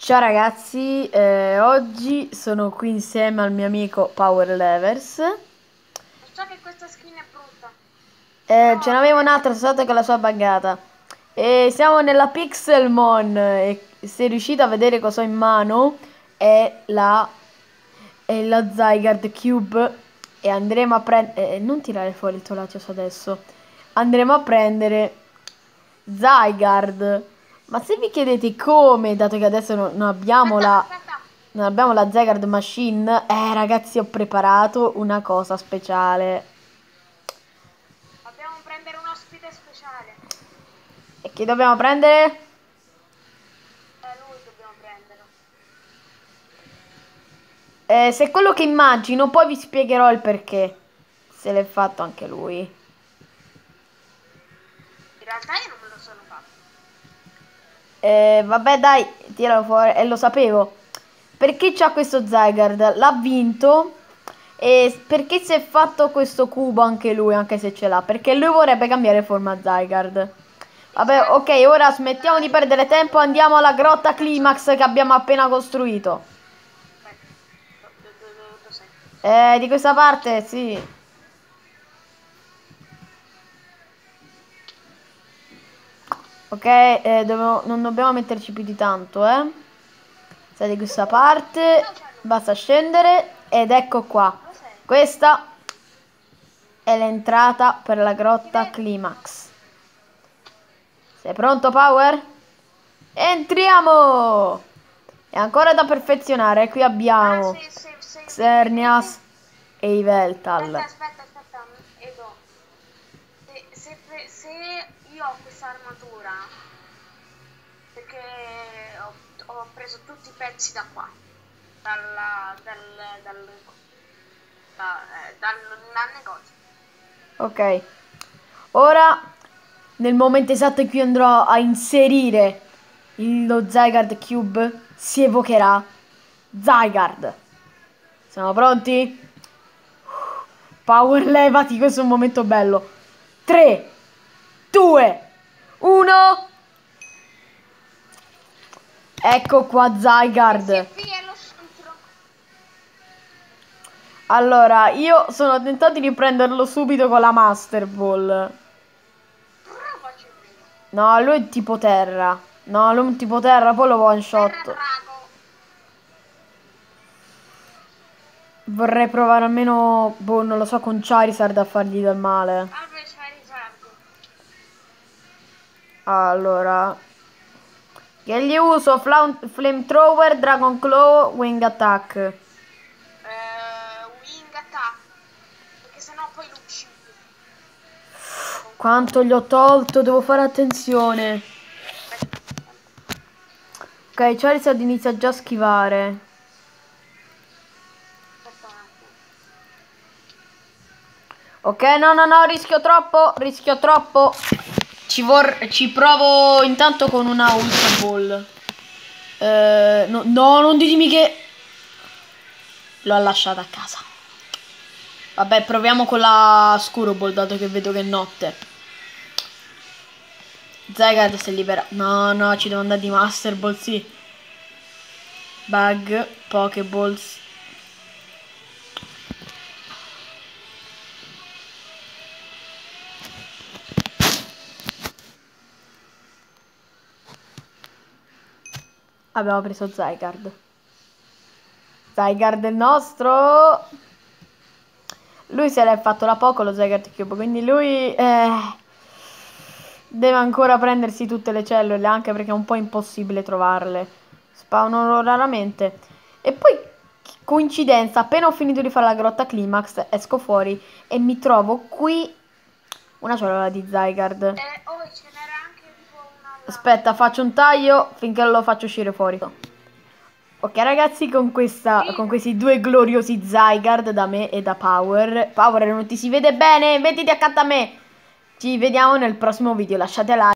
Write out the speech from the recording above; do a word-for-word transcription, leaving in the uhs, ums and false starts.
Ciao ragazzi, eh, oggi sono qui insieme al mio amico Power Levers. So che questa skin è brutta. Eh, Però ce n'aveva un'altra, scusate che la sua buggata. E siamo nella Pixelmon e se riuscite a vedere cosa ho in mano è la, è la Zygarde Cube e andremo a prendere... Eh, non tirare fuori il tuo Latios adesso. Andremo a prendere Zygarde. Ma se vi chiedete come, dato che adesso non, non abbiamo aspetta, la... aspetta. Non abbiamo la Zygarde Machine. Eh ragazzi, ho preparato una cosa speciale. Dobbiamo prendere un ospite speciale. E chi dobbiamo prendere? È lui dobbiamo prenderlo. Eh, se è quello che immagino, poi vi spiegherò il perché. Se l'è fatto anche lui. In realtà io non me lo sono fatto. Eh, vabbè dai, tiralo fuori. E lo sapevo. Perché c'ha questo Zygarde? L'ha vinto. E perché si è fatto questo cubo anche lui, anche se ce l'ha? Perché lui vorrebbe cambiare forma Zygarde. Vabbè, ok, Esatto. ora smettiamo di perdere tempo, andiamo alla grotta Climax che abbiamo appena costruito. Aspetta. Do- do- do- do- Dove sei? Eh, di questa parte, sì. Ok, eh, dobbiamo- non dobbiamo metterci più di tanto, eh. Stai di questa parte, Ciao Ciao. basta scendere ed ecco qua. Dove sei? Questa è l'entrata per la Ti grotta vedo. Climax. Sei pronto, Power? Entriamo! È ancora da perfezionare. Qui Ah, abbiamo se, se, se mi vedete. Xerneas e Aspetta, Yveltal. aspetta, aspetta. Edo. Se, se, pre- se io ho questa armatura, perché ho, ho preso tutti i pezzi da qua, dalla, dal, dal, da- eh, dal, dal negozio. Ok. Ora, nel momento esatto in cui andrò a inserire il- lo Zygarde Cube, si evocherà Zygarde. Siamo pronti? Power, levati, questo è un momento bello. tre, due, uno. Ecco qua E se Zygarde. qui è lo scontro. Allora, io sono tentato di prenderlo subito con la Master Ball. Provaci prima. No, lui è tipo terra. No, lui è un tipo terra, poi lo one Terra shot. drago. Vorrei provare almeno, boh, non lo so, con Charizard a fargli del male. Salve Charizard. Allora, che gli uso? Flam- Flamethrower, Dragon Claw, Wing Attack. Eh, wing attack. Perché sennò poi lo uccido. Dragon Claw. Quanto gli ho tolto, devo fare attenzione. Aspetta. Ok, Charizard inizia già a schivare. Aspetta un attimo. Ok, no, no, no, rischio troppo, rischio troppo. Ci, vor- ci provo intanto con una Ultra Ball. Eh, no, no, non ditemi che... L'ho lasciata a casa. Vabbè, proviamo con la Scuro Ball, dato che vedo che è notte. Zygarde si è libera. No, no, ci devo andare di Master Ball, sì. Bug, Pokeballs. Abbiamo preso Zygarde. Zygarde è il nostro. Lui se l'è fatto da poco lo Zygarde Cube, quindi lui eh, deve ancora prendersi tutte le cellule, anche perché è un po' impossibile trovarle. Spawnano raramente. E poi, coincidenza, appena ho finito di fare la grotta Climax, esco fuori e mi trovo qui una cellula di Zygarde. Eh, oh, ce n'era anche tipo una là. Aspetta, faccio un taglio finché lo faccio uscire fuori. Ok ragazzi, con, questa, con Figa. questi due gloriosi Zygarde da me e da Power. Power non ti si vede bene? Mettiti accanto a me. Ci vediamo nel prossimo video, lasciate like.